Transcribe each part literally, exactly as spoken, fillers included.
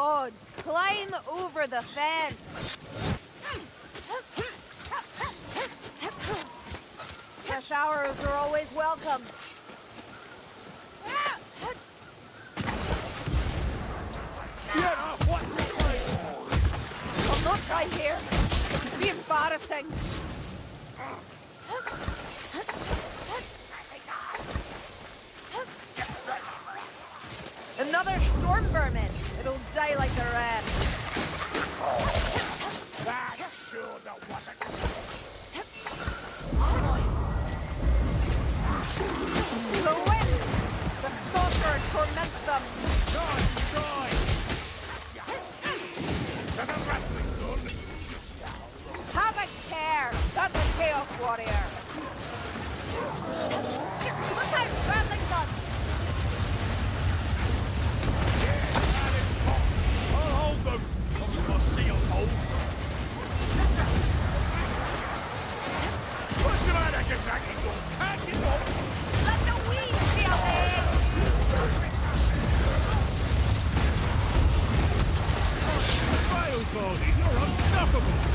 odds? Climb over the fence. Fresh arrows are always welcome. Sienna, what you play? I'm not right here. It'd be embarrassing. Another storm vermin. It'll die like the rest. That sure that wasn't. The wind! The saucer torments them. Die, die! To the wrestling gun! Have a care! That's a Chaos Warrior! Look out! Rattling gun! I'll hold them! Probably got seal holes. What's the matter, Kazaki? Can't you walk? Let the weeds be away! Fail, Baldy! You're unstoppable!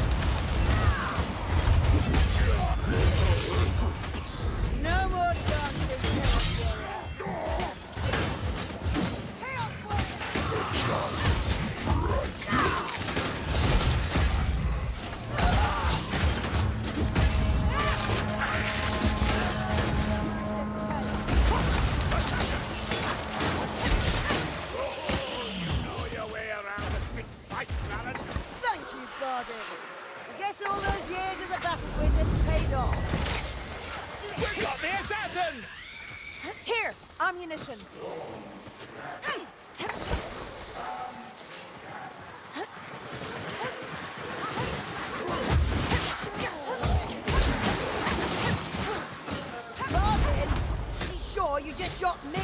No more dancing, Chaos Warrior! Chaos Warrior! I guess all those years as a battle wizard paid off. We've got the assassin! Here, ammunition. Marvin, are you sure you just shot me?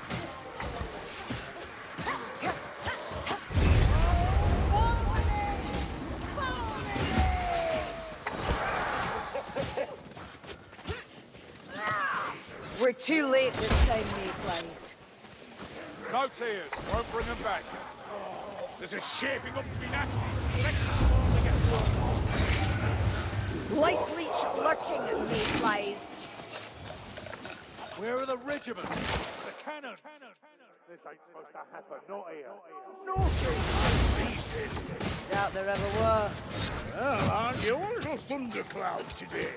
We're too late this time, Mayflies. No tears. Won't bring them back. This is shaping up to be nasty. Light leech lurking at Mayflies. Where are the regiments? The cannon. This ain't supposed to happen. Not here. Naughty. Doubt there ever were. Well, aren't you a little thundercloud today?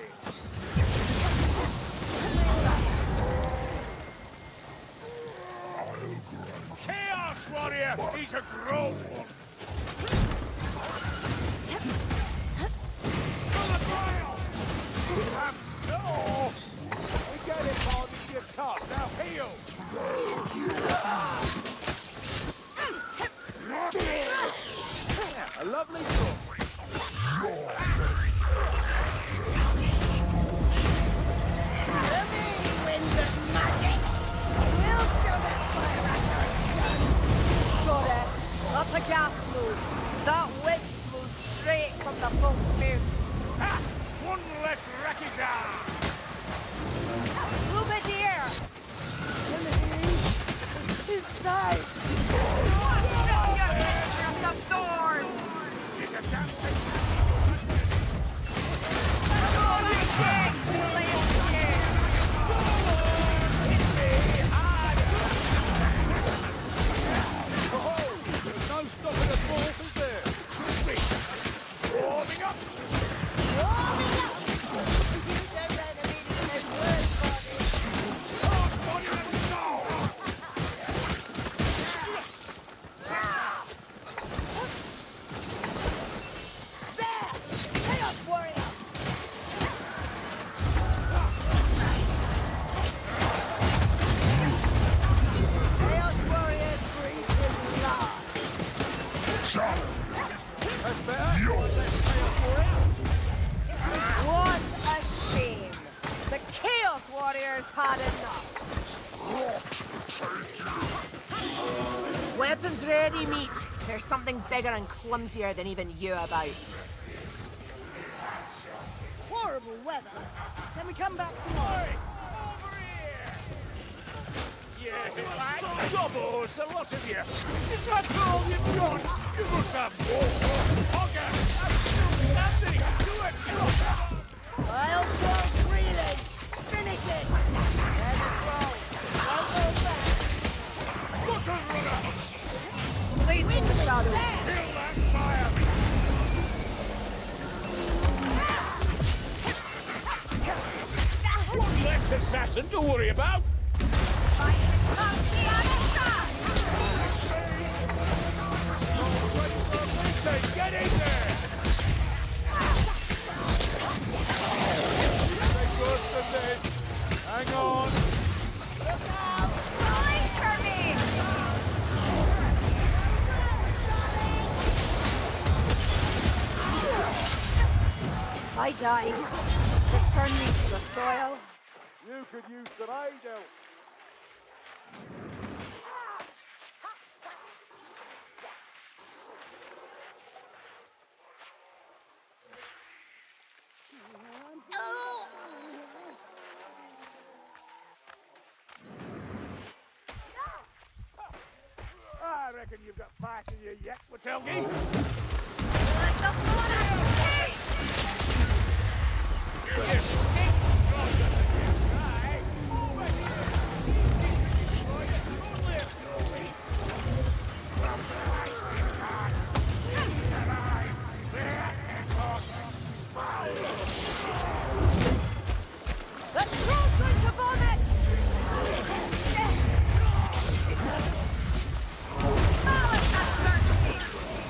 Chaos Warrior! He's a grown one! No! We get it, Paul. You're tough. Now heal! A lovely book. That's a gas move. That wind blew straight from the full spoon. Ha! One less wreckage arm! Boobadeer! Inside! Watch out, you head from the thorns! It's a damn thing! Oh, my dick! Hit me harder! Oh, there's no stopping the fourth, is there? Warming up! Warming up! You don't know the meaning of those words, Barney. Oh, body and soul! There! Chaos Warrior! Chaos Warrior breathes his last. That's better! Let's Chaos Warrior! What a shame! The Chaos Warriors had enough! Weapons ready, meat. There's something bigger and clumsier than even you about. Horrible weather. Can we come back tomorrow? Over here! Yeah, Gobbles, the lot of you. Is that all you've got? You must have more. Hogger, I'm still standing. Do it proper. I'll show freely. Finish it. There's a throw. Don't go back. Gutter runner. Blades in the shadows. Kill that fire. One less assassin to worry about. Get in there! Make good of this. Hang on. Look out. Wait for me! I died. Return me to the soil. You could use some aid, Elf. Oh. I reckon you've got fight in you yet, Watelgi. Like the water. You stink stronger than you try. Over here. Easy to destroy it. Only a few weeks. From the light we can't. Survive. That's important. The troll's going to vomit! Malice has searched me!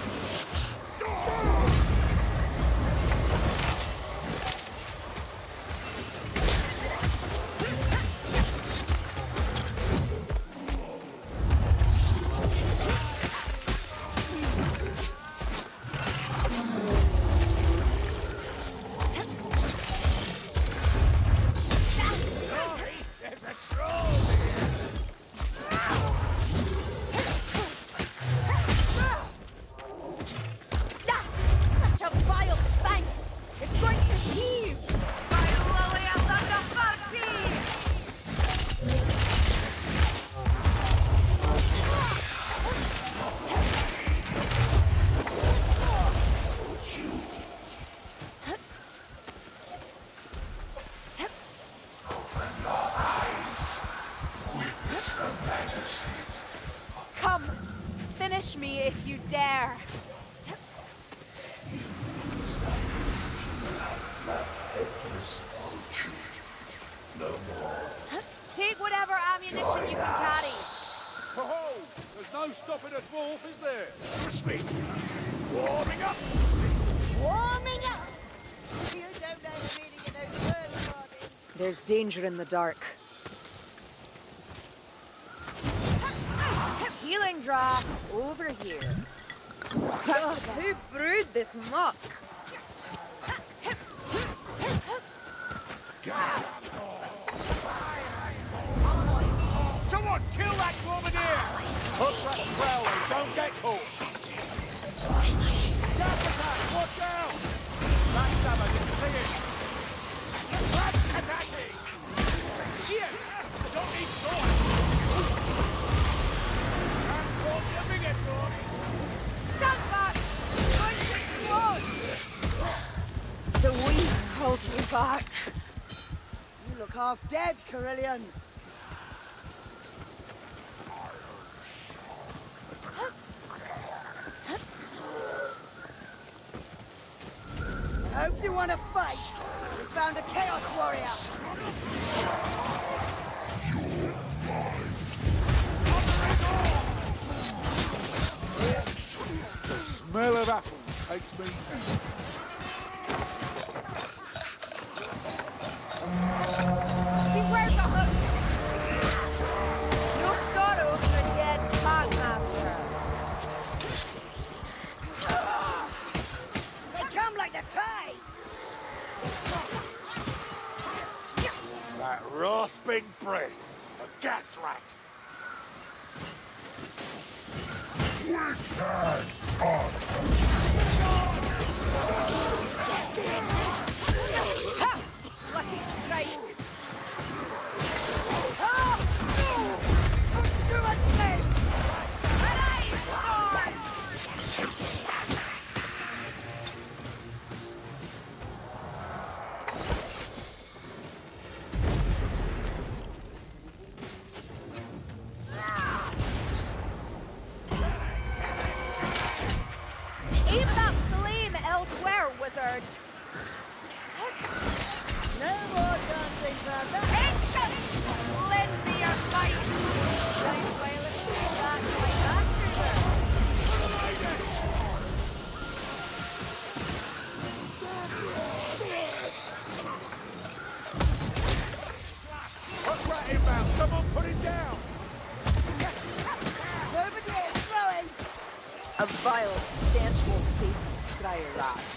Come, finish me if you dare. Take whatever ammunition you can carry. Oh, there's no stopping a dwarf, is there? Crispy. Warming up. Warming up. You don't know the meaning of those words, Martin. There's danger in the dark. Healing draw over here. God, who brewed this muck? Someone kill that grenadier! Hook that prowler, don't get caught! Gas attack, watch out! Backstabber, didn't see it! Flash attacking! Shit! I don't need sword! Transport the bigot, Tony! Stand back! Going to explode! The weed calls me back. You look half dead, Carillion. I hope you want to fight. We found a Chaos Warrior. The smell of apples takes me down. Beware the hook! No sorrow for the dead Magmaster. They come like the tide. That rasping breath, a gas rat. Ha! Lucky strike! wizard. No more dancing, brother. Lend me your fight. Giant violet, that's my master. What's that inbound? Someone put him down! Over there, throwing. A vile stench won't save you, scryer rats.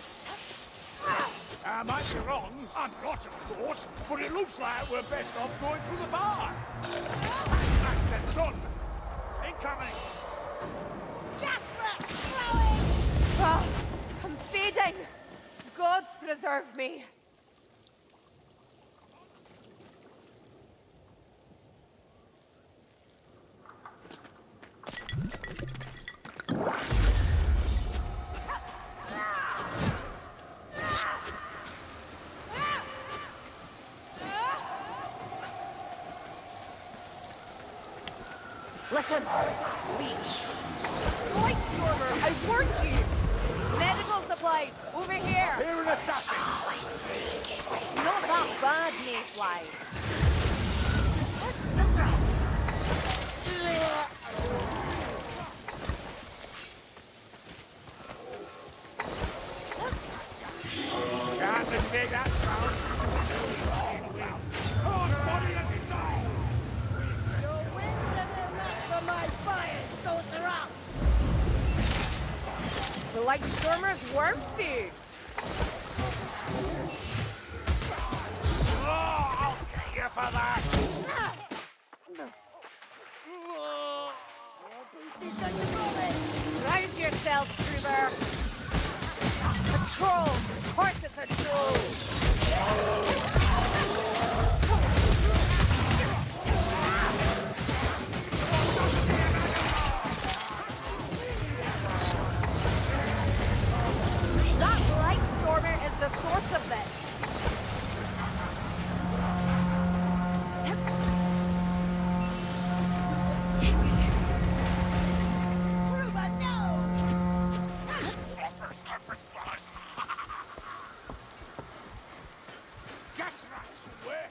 I might be wrong. I'm not, of course, but it looks like we're best off going through the bar. That's them done. Incoming! Jasper, throwing. Ah, I'm fading. Gods preserve me. Listen, leech. Lightstormer, I warned you. Medical supplies, over here. Here an assassin! Not that bad, Mayfly. Can't mistake that sound. Hard body and soul! Your winds are no match for my fire, sorcerer. The Lightstormer's worm food. Oh, I'll get you for that! He's going to roll it. Rouse yourself, Kruber. A troll. Of course it's a troll. That Lightstormer is the source of this. Ruba, no! Gas rats, where?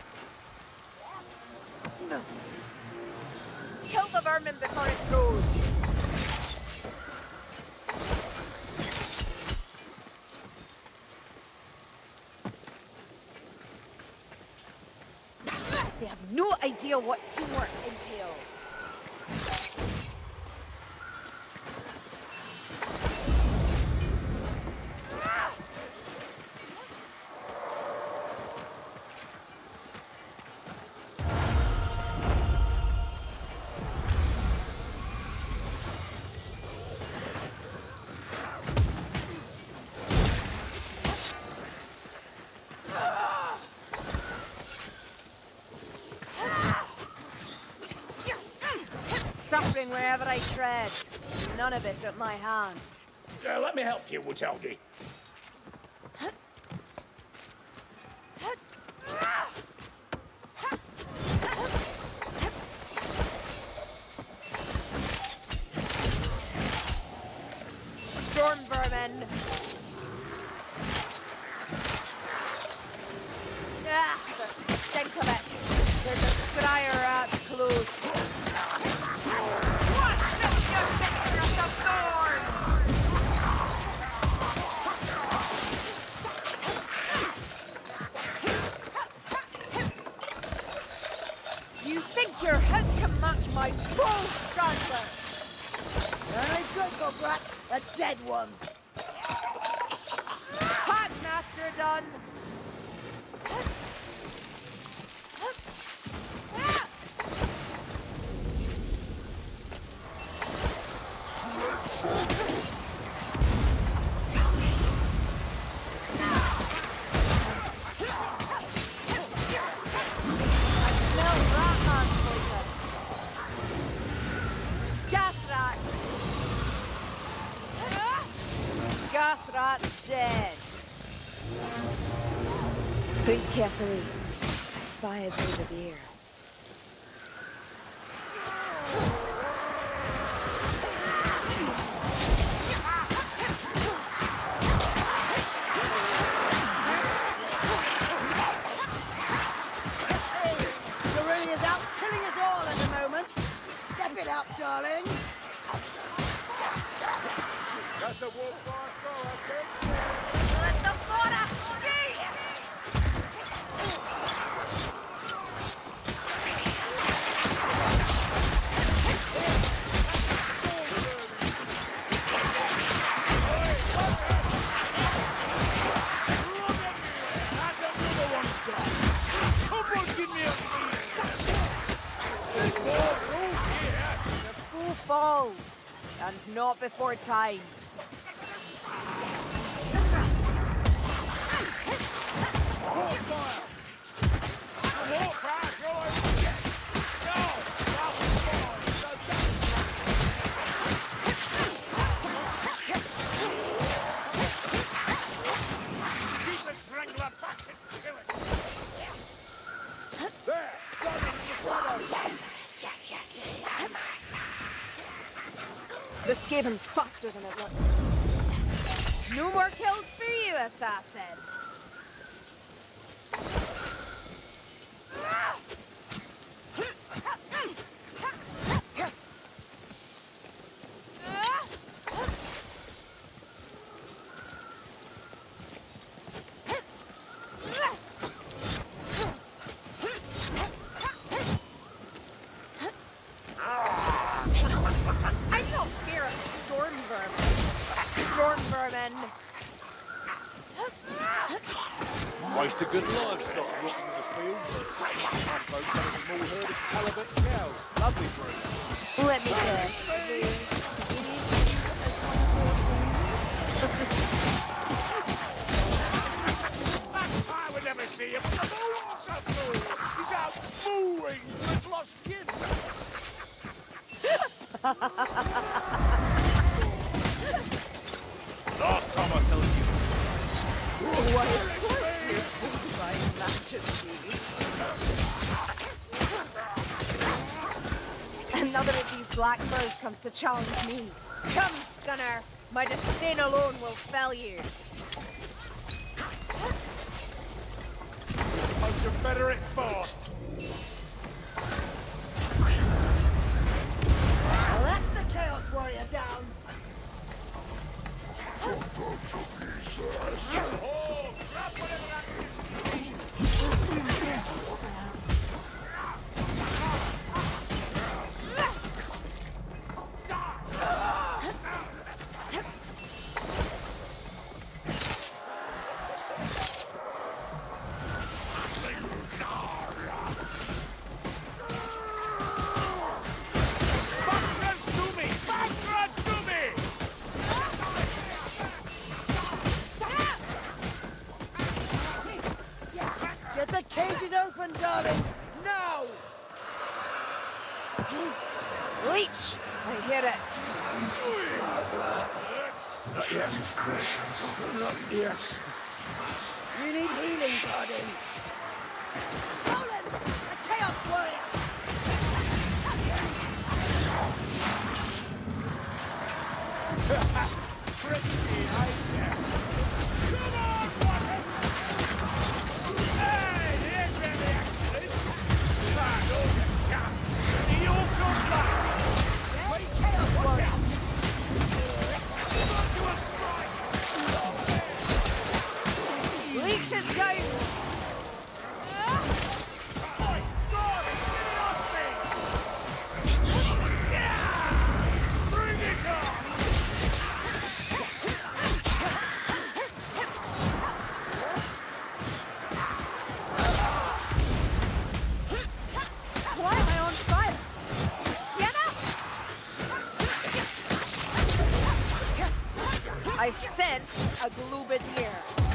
Kill the vermin before it grows. They have no idea what teamwork entails. Suffering wherever I tread. None of it at my hand. Uh, let me help you, Wutelgi. Storm vermin. Ah, the stink of it. There's a scryer rat close. What? Just your picture of the thorn! You think your head can match my bow, Strangler? Only Draco Brat's a dead one. Hot master done. I smell rat man poison. Gas rat. Gas rat dead. Think carefully. I spy a grenadier. That's a wolf fire throw, I think. Let the fora! Geese! Falls, and not before time. Keep the strangler back and kill it. There, got it in the shadow. Yes, yes, yes, yes, master. The Skaven's faster than it looks. No more kills for you, assassin. Waste of good livestock rotting in the field. Some folks have a small herd of halibut cows. Lovely breed. Let me guess. I would never see him, but the moon's so full. He's out mooing for his lost kid. Last time I told you. Why, of course, your divine majesty. Another of these black furs comes to challenge me. Come, Scunner! My disdain alone will fell you. Bunch of better it fast. Let the Chaos Warrior down. Oh, grab whatever that is. Get the cages open, darling! Now! Leech! I hear it. Yes. You need healing, darling! Roland! The Chaos Warrior! Pretty, I guess. Come on, Walker! Hey, here's where the action is. Fine, all you can. The also black. Wait, Chaos Warrior! On to a strike! Leech is down! My God, get it off me! Yeah! Bring it on! Why am I on fire? Sienna? I sense a Glubadier.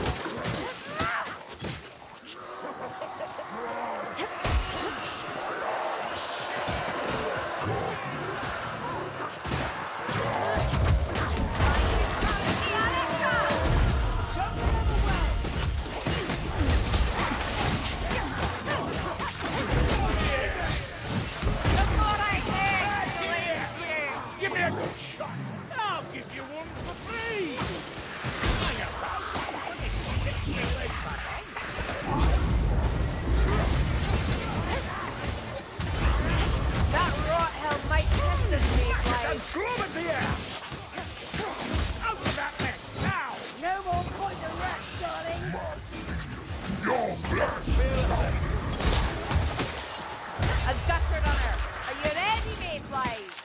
Give me a good shot. I'll give you one for free. Hang about. Mayflies.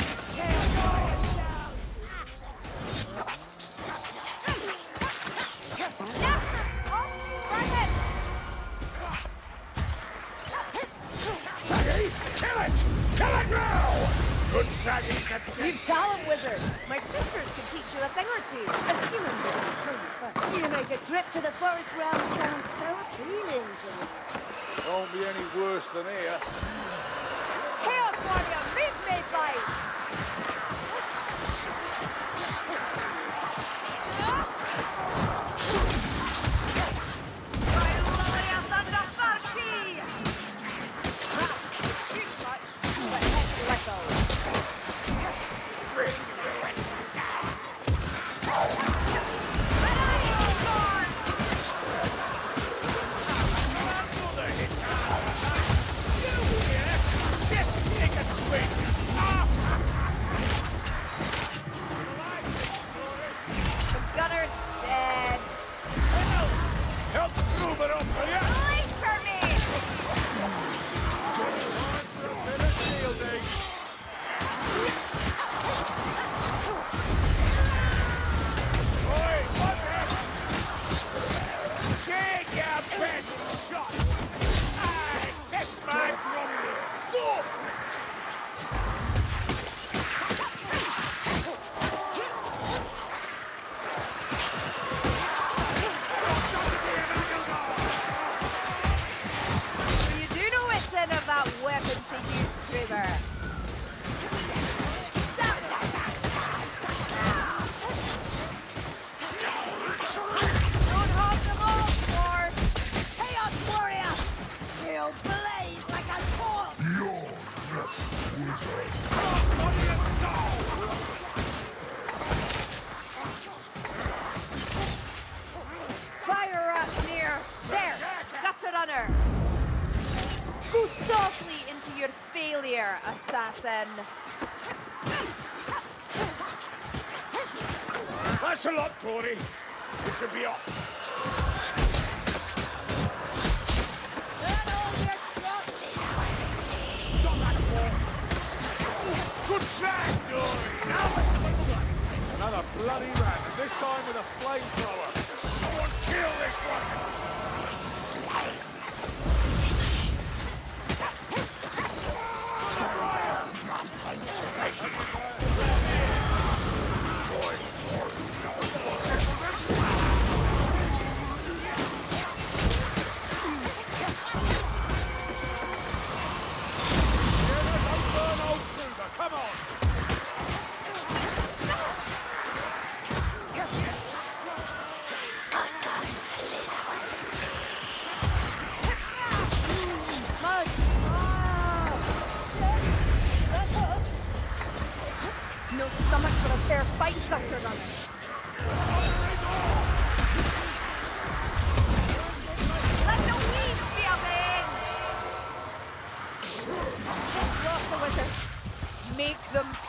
Saggy, kill it! Kill it now! Good Saggy can You've talent, wizard. My sisters can teach you a thing or two. Assuming they're gonna kill you first. You make a trip to the forest realm sound so appealing to me. Won't be any worse than here. Chaos Warrior, meet Mayflies. Gunner's dead. Help move it up, will ya? Wait for me! Bit of shielding. Oi, what the? Take your best shot. Aye, test my grumbling. Go! You do know it's in about weapon to use, Kruger. Don't hog the ball, Lord. Chaos Warrior! He'll blaze like a corpse! Body and soul! Fire up near. There, gutter runner. Go softly into your failure, assassin. That's a lot, Tory. We should be off. That all your trust! Stop that ball. Good track, Tory. Now let's win the run. Another bloody rat, and this time with a flamethrower. Someone kill this one. Come on! Mud! That hurt! No stomach for a fair fight, gutter runner. Let the weeds be avenged! Cross the wizard. Make them